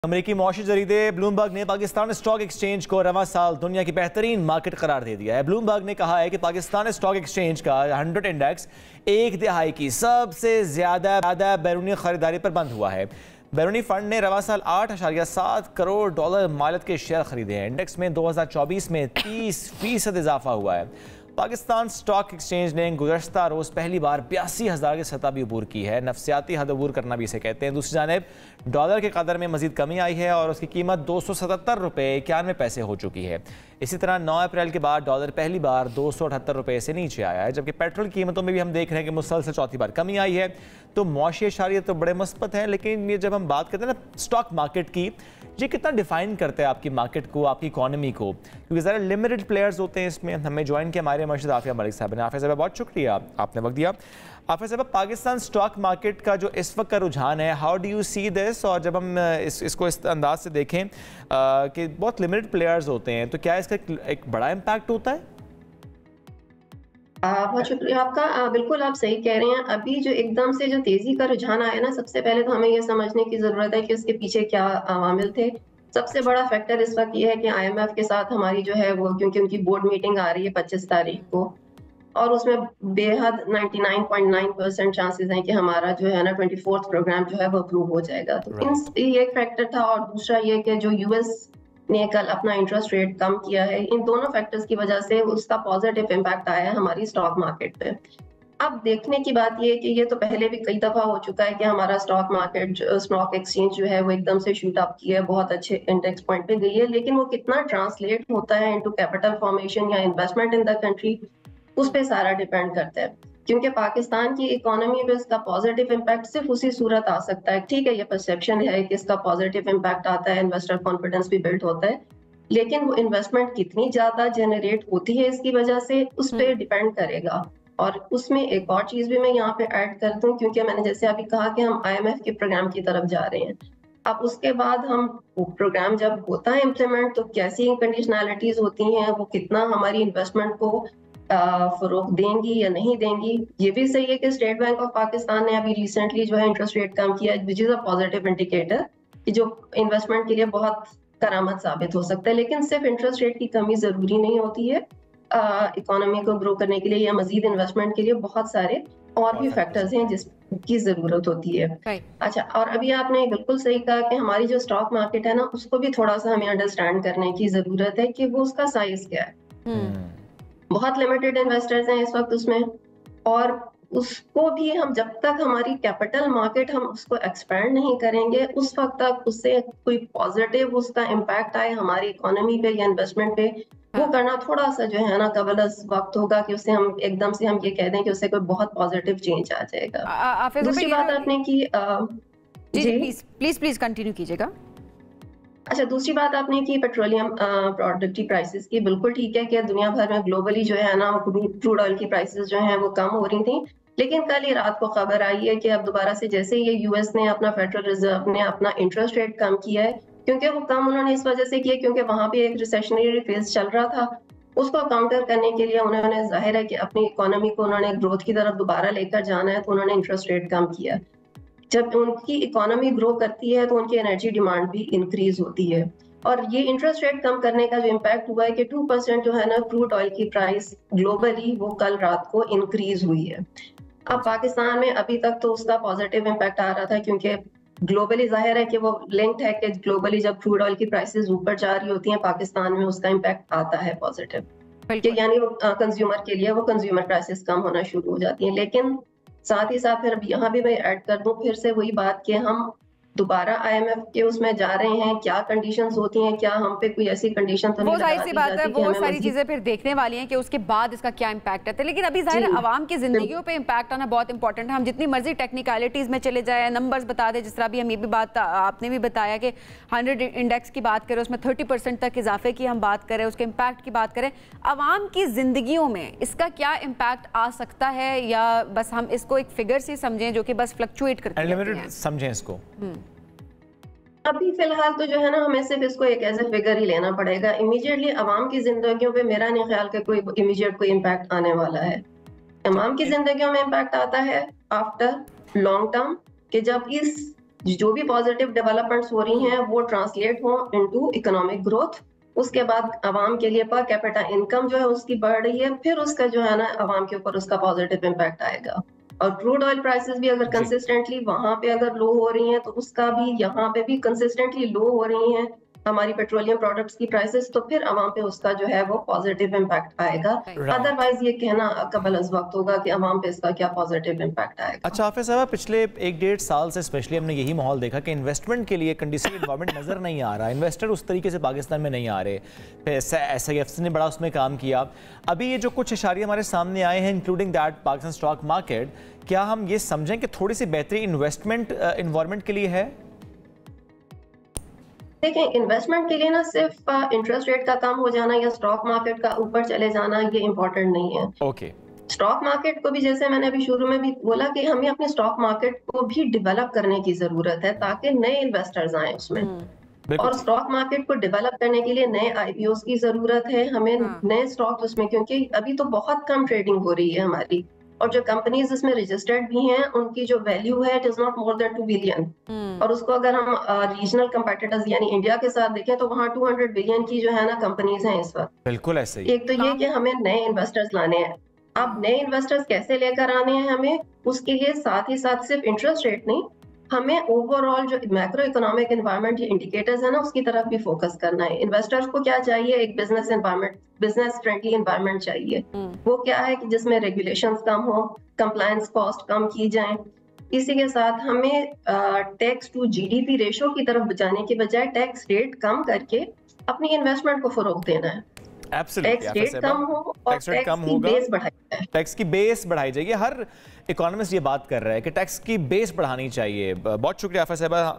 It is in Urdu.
امریکی معاشی جریدے بلومبرگ نے پاکستان اسٹاک ایکسچینج کو رواں سال دنیا کی بہترین مارکیٹ قرار دے دیا ہے۔ بلومبرگ نے کہا ہے کہ پاکستان اسٹاک ایکسچینج کا 100 انڈیکس ایک دہائی کی سب سے زیادہ بیرونی خریداری پر بند ہوا ہے۔ بیرونی فنڈ نے رواں سال 8.7 کروڑ ڈالر مالت کے شیئر خریدے ہیں۔ انڈیکس میں 2024 میں 30% اضافہ ہوا ہے۔ پاکستان اسٹاک ایکسچینج نے گزشتہ روز پہلی بار 82,000 کی سطح بھی عبور کی ہے۔ نفسیاتی حد عبور کرنا بھی اسے کہتے ہیں۔ دوسری جانب ڈالر کے قدر میں مزید کمی آئی ہے اور اس کی قیمت 277 روپے 91 پیسے ہو چکی ہے۔ اسی طرح 9 اپریل کے بعد ڈالر پہلی بار 278 روپے سے نیچے آیا ہے، جبکہ پیٹرول کی قیمتوں میں بھی ہم دیکھ رہے ہیں کہ مسلسل چوتھی بار کمی آئی ہے۔ تو معاشی اشاریہ تو بڑے مثبت ہیں، لیکن یہ جب ہم بات کرتے ہیں نا اسٹاک مارکیٹ کی، یہ کتنا ڈیفائن کرتا ہے آپ کی مارکیٹ کو، آپ کی اکانومی کو؟ کیونکہ ذرا لمیٹڈ پلیئرز ہوتے ہیں اس میں۔ ہمیں جوائن کیا ہمارے مرشد عافیہ ملک صاحب نے۔ عافیہ صاحب بہت شکریہ، آپ نے وقت دیا۔ عافیہ صاحب، پاکستان اسٹاک مارکیٹ کا جو اس وقت کا رجحان ہے، how do you see this? اور جب ہم اس کو اس انداز سے دیکھیں کہ بہت لمیٹڈ پلیئرز ہوتے ہیں، تو کیا اس کا ایک بڑا امپیکٹ ہوتا ہے؟ بہت شکریہ آپ کا۔ بالکل آپ صحیح کہہ رہے ہیں۔ ابھی جو ایک دم سے جو تیزی کا رجحان آیا نا، سب سے پہلے تو ہمیں یہ سمجھنے کی ضرورت ہے کہ اس کے پیچھے کیا عوامل تھے۔ سب سے بڑا فیکٹر اس وقت یہ ہے کہ IMF کے ساتھ ہماری جو ہے وہ، کیونکہ ان کی بورڈ میٹنگ آ رہی ہے 25 تاریخ کو، اور اس میں بے حد 99.9% چانسز ہیں کہ ہمارا جو ہے نا 24th پروگرام جو ہے وہ اپروو ہو جائے گا۔ تو یہ ایک فیکٹر تھا، اور دوسرا یہ کہ جو US نے کل اپنا انٹرسٹ ریٹ کم کیا ہے، ان دونوں فیکٹرز کی وجہ سے اس کا پازیٹیو امپیکٹ آیا ہے ہماری اسٹاک مارکیٹ پہ۔ اب دیکھنے کی بات یہ ہے کہ یہ تو پہلے بھی کئی دفعہ ہو چکا ہے کہ ہمارا اسٹاک مارکیٹ، اسٹاک ایکسچینج جو ہے وہ ایک دم سے شوٹ اپ کی ہے، بہت اچھے انڈیکس پوائنٹ پہ گئی ہے، لیکن وہ کتنا ٹرانسلیٹ ہوتا ہے انٹو کیپٹل فارمیشن یا انویسٹمنٹ ان دا کنٹری، اس پہ سارا ڈیپینڈ کرتا ہے۔ کیونکہ پاکستان کی اکانومی پہ اس کا پازیٹیو امپیکٹ صرف اسی صورت آ سکتا ہے، ٹھیک ہے یہ پرسیپشن ہے کہ اس کا پازیٹیو امپیکٹ آتا ہے، انویسٹر کانفیڈنس بھی بلڈ ہوتا ہے، لیکن وہ انویسٹمنٹ کتنی زیادہ جنریٹ ہوتی ہے اس کی وجہ سے، اس پہ ڈیپینڈ کرے گا۔ اور اس میں ایک اور چیز بھی میں یہاں پہ ایڈ کرتا ہوں، کیونکہ میں نے جیسے ابھی کہا کہ ہم IMF کے پروگرام کی طرف جا رہے ہیں۔ اب اس کے بعد ہم پروگرام جب ہوتا ہے امپلیمنٹ، تو کیسی کنڈیشنالٹیز ہوتی ہیں، وہ کتنا ہماری انویسٹمنٹ کو فروغ دیں گی یا نہیں دیں گی۔ یہ بھی صحیح ہے کہ اسٹیٹ بینک آف پاکستان نے ابھی ریسنٹلی جو ہے انٹرسٹ ریٹ کم کیا، وچ از اے پازیٹیو انڈیکیٹر، کہ جو انویسٹمنٹ کے لیے بہت کرامت ثابت ہو سکتا ہے۔ لیکن صرف انٹرسٹ ریٹ کی کمی ضروری نہیں ہوتی ہے، اکانومی کو گرو کرنے کے لیے یا مزید انویسٹمنٹ کے لیے بہت سارے اور بھی فیکٹرز ہیں جس کی ضرورت ہوتی ہے۔ اچھا، اور ابھی آپ نے بالکل صحیح کہا کہ ہماری جو اسٹاک مارکیٹ ہے نا، اس کو بھی تھوڑا سا ہمیں انڈرسٹینڈ کرنے کی ضرورت ہے کہ وہ اس کا سائز کیا ہے۔ بہت لمیٹڈ انویسٹرز ہیں اس وقت اس میں، اور اس کو بھی ہم جب تک ہماری کیپٹل مارکیٹ ہم اس کو ایکسپینڈ نہیں کریں گے، اس وقت تک اس سے کوئی پازیٹیو اس کا امپیکٹ آئے ہماری اکانومی پہ یا انویسٹمنٹ پہ، وہ کرنا تھوڑا سا جو ہے نا قبل از وقت ہوگا کہ اس سے ہم ایک دم سے ہم یہ کہہ دیں کہ اس سے کوئی بہت پازیٹیو چینج آ جائے گا۔ دوسری بات آپ نے کی، جی پلیز کنٹینیو کیجیے گا۔ اچھا، دوسری بات آپ نے کی پیٹرولیم پروڈکٹ کی پرائسز کی، بالکل ٹھیک ہے کہ دنیا بھر میں گلوبلی جو ہے نا کروڈ آئل کی پرائسز جو ہیں وہ کم ہو رہی تھیں، لیکن کل ہی رات کو خبر آئی ہے کہ اب دوبارہ سے جیسے یہ US نے اپنا فیڈرل ریزرو نے اپنا انٹرسٹ ریٹ کم کیا ہے، کیونکہ وہ کم انہوں نے اس وجہ سے کیا کیونکہ وہاں پہ ایک ریسیشنری فیز چل رہا تھا، اس کو کاؤنٹر کرنے کے لیے انہوں نے، ظاہر ہے کہ اپنی اکانومی کو انہوں نے گروتھ کی طرف دوبارہ لے کر جانا ہے، تو انہوں نے انٹرسٹ ریٹ کم کیا۔ جب ان کی اکانومی گرو کرتی ہے تو ان کی انرجی ڈیمانڈ بھی انکریز ہوتی ہے، اور یہ انٹرسٹ ریٹ کم کرنے کا جو امپیکٹ ہوا ہے کہ 2% جو ہے نا کروڈ آئل کی پرائس گلوبلی وہ کل رات کو انکریز ہوئی ہے۔ اب پاکستان میں ابھی تک تو اس کا پازیٹیو امپیکٹ آ رہا تھا، کیونکہ گلوبلی ظاہر ہے کہ وہ لنکڈ ہے کہ گلوبلی جب کروڈ آئل کی پرائسز اوپر جا رہی ہوتی ہیں، پاکستان میں اس کا امپیکٹ آتا ہے پازیٹیو، کہ یعنی وہ کنزیومر کے لیے وہ کنزیومر پرائسز کم ہونا شروع ہو جاتی ہیں۔ لیکن ساتھ ہی ساتھ پھر یہاں بھی میں ایڈ کر دوں پھر سے وہی بات کہ ہم دوبارہ IMF کے اس میں جا رہے ہیں، کیا کنڈیشنز ہوتی ہیں، کیا ہم پہ کوئی ایسی کنڈیشن تو نہیں لگا دی جاتی کہ ہمیں مزید، وہ ساری چیزیں پھر دیکھنے والی ہیں کہ اس کے بعد اس کا کیا امپیکٹ ہے۔ لیکن ابھی ظاہر ہے عوام کی زندگیوں پہ امپیکٹ آنا بہت امپورٹنٹ ہے۔ ہم جتنی مرضی ٹیکنیکلٹیز میں چلے جائیں، نمبرز بتا دیں، جس طرح بھی ہم یہ بھی بات آپ نے بھی بتایا کہ 100 انڈیکس کی بات کریں، اس میں 30% تک اضافے کی ہم بات کریں، اس کے امپیکٹ کی بات کریں، عوام کی زندگیوں میں اس کا کیا امپیکٹ آ سکتا ہے، یا بس ہم اس کو ایک فگر سے سمجھیں جو کہ بس فلکچویٹ کرتی ہے، سمجھیں اس کو؟ ابھی فی الحال تو جو ہے نا ہمیں صرف اس کو ایک ایز اے فگر ہی لینا پڑے گا۔ امیڈیٹلی عوام کی زندگیوں پہ میرا نہیں خیال کہ کوئی امیڈیٹ کوئی امپیکٹ آنے والا ہے۔ عوام کی زندگیوں میں امپیکٹ آتا ہے آفٹر لانگ ٹرم، کہ جب اس जो भी पॉजिटिव डेवलपमेंट्स हो रही हैं वो ट्रांसलेट हो इनटू इकोनॉमिक ग्रोथ। उसके बाद आवाम के लिए पर कैपिटा इनकम जो है उसकी बढ़ रही है, फिर उसका जो है ना आवाम के ऊपर उसका पॉजिटिव इम्पैक्ट आएगा। और क्रूड ऑयल प्राइसेस भी अगर कंसिस्टेंटली वहां पे अगर लो हो रही हैं तो उसका भी यहाँ पे भी कंसिस्टेंटली लो हो रही हैं हमारी पेट्रोलियम प्रोडक्ट्स की प्राइसेस, तो फिर अवाम पे उसका जो है वो पॉजिटिव इम्पैक्ट आएगा। अदरवाइज ये कहना कबल अज़ वक्त होगा कि अवाम पे इसका क्या पॉजिटिव इम्पैक्ट आएगा। अच्छा हाफिज साहब, पिछले 1-1.5 साल से स्पेशली हमने यही माहौल देखा कि इन्वेस्टमेंट के लिए कंडीसिव एनवायरनमेंट नज़र नहीं आ रहा, इन्वेस्टर उस तरीके से पाकिस्तान में नहीं आ रहे, SIFC ने बड़ा उसमें काम किया। अभी ये जो कुछ इशारे हमारे सामने आए हैं including that Pakistan stock market, क्या हम ये समझें कि थोड़ी सी बेहतरी इन्वेस्टमेंट एनवायरनमेंट के लिए है? देखिए, इन्वेस्टमेंट के लिए ना सिर्फ इंटरेस्ट रेट का कम हो जाना या स्टॉक मार्केट का ऊपर चले जाना ये इम्पोर्टेंट नहीं है। ओके। स्टॉक मार्केट को भी, जैसे मैंने अभी शुरू में भी बोला, कि हमें अपने स्टॉक मार्केट को भी डेवलप करने की जरूरत है ताकि नए इन्वेस्टर्स आए उसमें। और स्टॉक मार्केट को डेवलप करने के लिए नए IPOs की जरूरत है, हमें नए स्टॉक उसमें, क्योंकि अभी तो बहुत कम ट्रेडिंग हो रही है हमारी, और जो कंपनीज इसमें रजिस्टर्ड भी हैं उनकी जो वैल्यू है it is not more than 2 billion. और उसको अगर हम रीजनल कंपेटिटर्स यानी इंडिया के साथ देखें तो वहाँ 200 बिलियन की जो है ना कंपनीज हैं इस वक्त। बिल्कुल ऐसे ही। एक तो ये कि हमें नए इन्वेस्टर्स लाने हैं। अब नए इन्वेस्टर्स कैसे लेकर आने हैं हमें, उसके लिए साथ ही साथ सिर्फ इंटरेस्ट रेट नहीं, हमें ओवरऑल जो मैक्रो इकोनॉमिक एनवायरनमेंट ये इंडिकेटर्स है ना उसकी तरफ भी फोकस करना है। इन्वेस्टर्स को क्या चाहिए, एक business environment, business friendly environment चाहिए। वो क्या है कि जिसमें रेगुलेशंस कम हो, कंप्लायंस कॉस्ट कम की जाए। इसी के साथ हमें टैक्स टू GDP रेशो की तरफ बचाने के बजाय टैक्स रेट कम करके अपनी इन्वेस्टमेंट को फरोग देना है। टैक्स रेट कम हो और टैक्स की बेस बढ़ाई जाए। टैक्स की बेस बढ़ाई जाएगी। हर इकोनॉमिस्ट ये बात कर रहा है कि टैक्स की बेस बढ़ानी चाहिए। बहुत शुक्रिया आफा साहब।